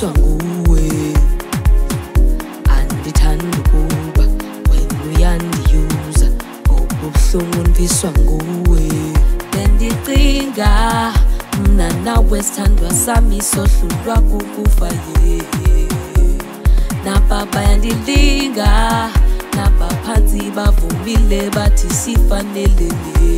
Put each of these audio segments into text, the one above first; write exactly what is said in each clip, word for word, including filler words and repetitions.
ngifiswa nguwe andithanda ukuba wena uyandiyuza obuhlungu ngifiswa nguwe bendicinga mna nawe sithandwa sami sohlulwa kukufa ye nababa yandilinga nabaphansi bavumile bathi sifanelene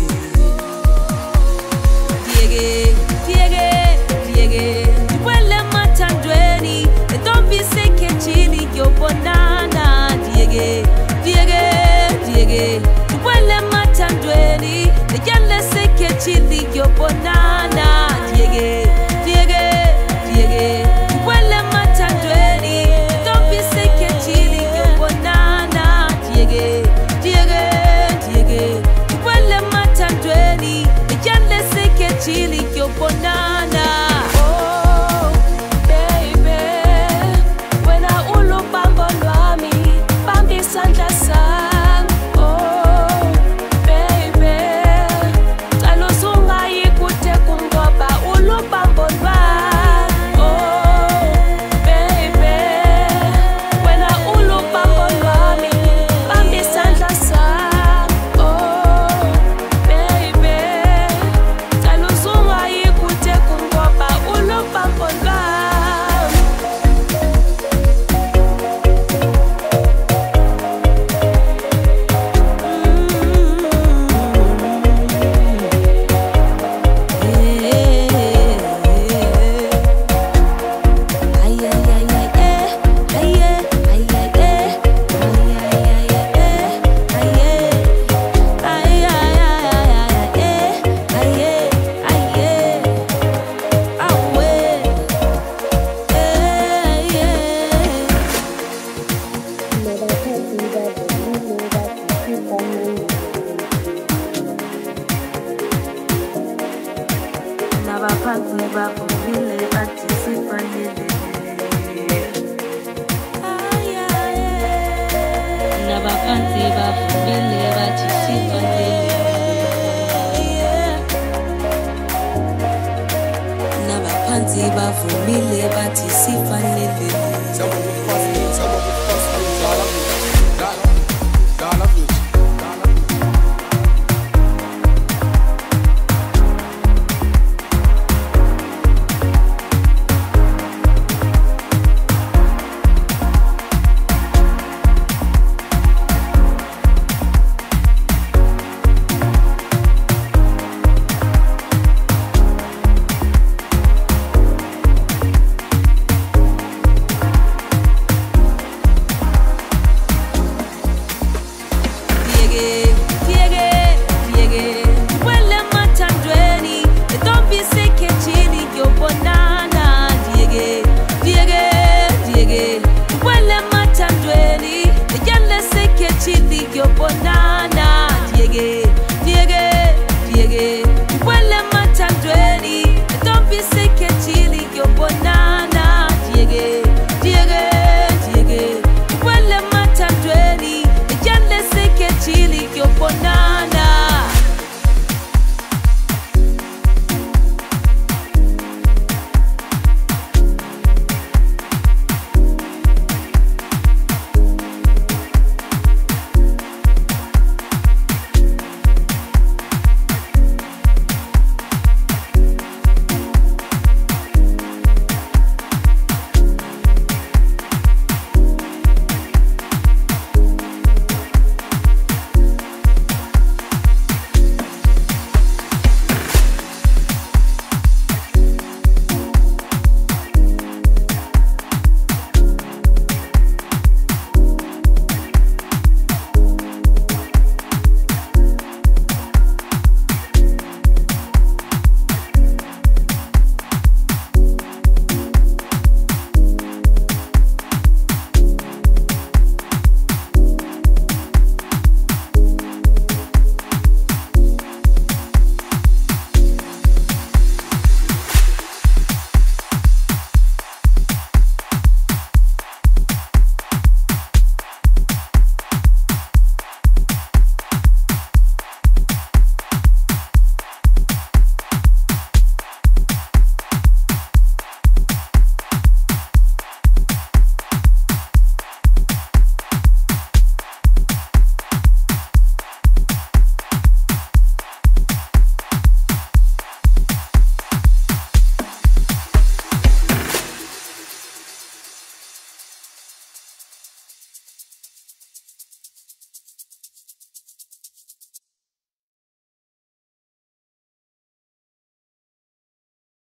Diege, diege, diege Ndiwele mathandweni Entombi sekhetshili yobonana Diege, diege, diege Ndiwele mathandweni Eyale sekhetshili yobonana Diege, diege, diege Ndiwele mathandweni Entombi sekhetshili yobonana Diege, diege, diege Ndiwele mathandweni Eyale sekhetshili yobonana Oh, baby Wena ulubambo lwami Bamba isandla sami Oh, baby Cala uzungayikude kungoba ulubambo lwami Oh, baby Wena ulubambo lwami Bamba isandla sami Oh, baby Cala uzungayikude kungoba ulubambo lwami Nabaphansi bavumile bathi sifanelene Nabaphansi bavumile bathi sifanelene Nabaphansi bavumile